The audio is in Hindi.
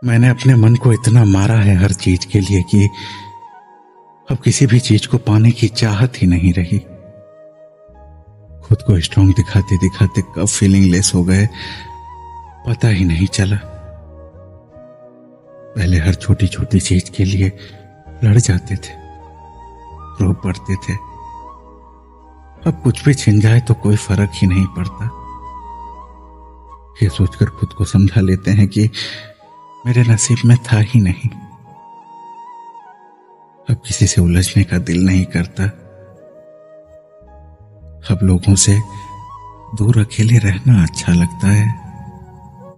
मैंने अपने मन को इतना मारा है हर चीज के लिए कि अब किसी भी चीज को पाने की चाहत ही नहीं रही। खुद को स्ट्रांग दिखाते दिखाते कब फीलिंग लेस हो गए पता ही नहीं चला। पहले हर छोटी छोटी चीज के लिए लड़ जाते थे, रो पड़ते थे। अब कुछ भी छिन जाए तो कोई फर्क ही नहीं पड़ता। ये सोचकर खुद को समझा लेते हैं कि मेरे नसीब में था ही नहीं। अब किसी से उलझने का दिल नहीं करता। अब लोगों से दूर अकेले रहना अच्छा लगता है।